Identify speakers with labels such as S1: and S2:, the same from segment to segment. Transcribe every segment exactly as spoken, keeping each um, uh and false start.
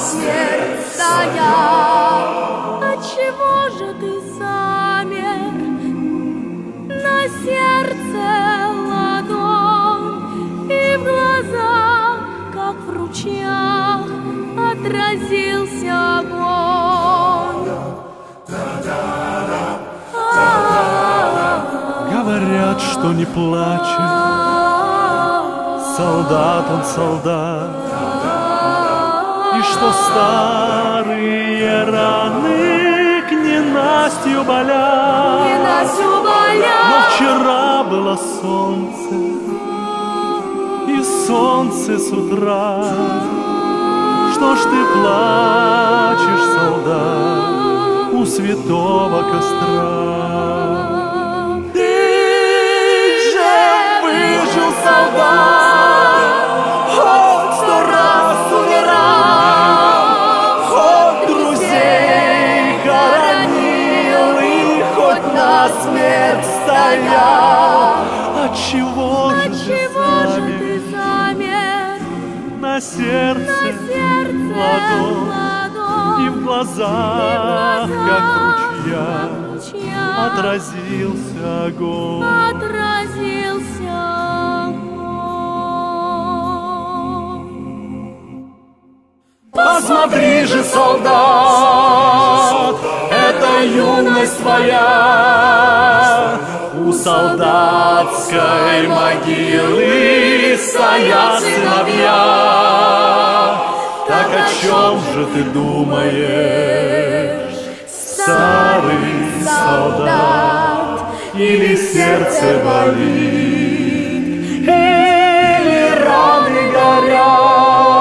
S1: смерть стоял. Отчего же ты замер? На сердце ладонь, и в глазах, как в ручьях, отразился огонь.
S2: Говорят, что не плачет, солдат он солдат, и что старые раны к ненастью болят.
S1: Ненастью болят.
S2: Но вчера было солнце, и солнце с утра. Что ж ты плачешь, солдат, у святого костра?
S1: Солдат, хоть сто раз умирал, хоть друзей хоронил и хоть на смерть стоял.
S2: Отчего же ты замер? На сердце ладонь, и в глазах, как в ручьях, отразился огонь.
S1: Отразился
S2: Посмотри же, солдат, это юность твоя. У солдатской могилы стоят сыновья. Так о чем же ты думаешь, старый солдат? Или сердце болит, или раны горят?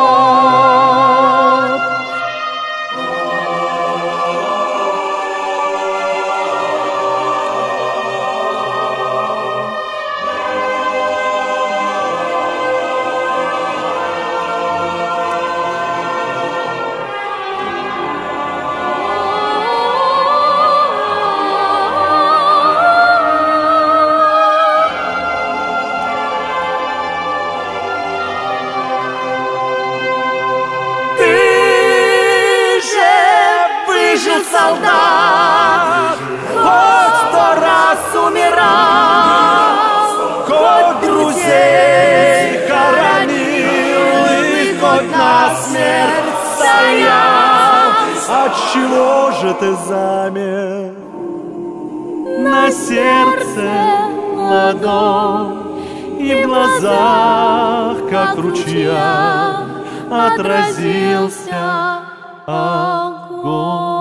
S1: солдат, хоть сто раз умирал, хоть друзей хоронил и хоть на смерть стоял.
S2: Отчего же ты замер? На сердце ладонь, и в глазах, как в ручьях, отразился огонь.